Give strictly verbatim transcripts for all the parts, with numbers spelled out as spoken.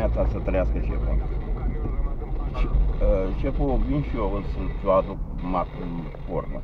dimineața să trăiască șeful. Uh, șeful, vin și eu să-ți o aduc mat în formă.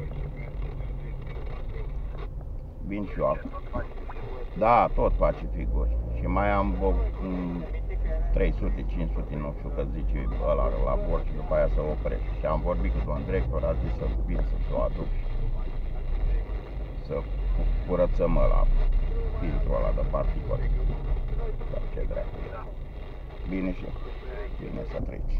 Vin și eu acum. Da, tot face figuri. Și mai am trei sute, cinci sute, nu știu că zice ăla la bord și după aia să oprește. Și am vorbit cu domnul director, a zis să vin să-ți o aduc și să curățăm ăla, filtrul ăla de particule. Sau ce dracu e. Bine și bine să treci.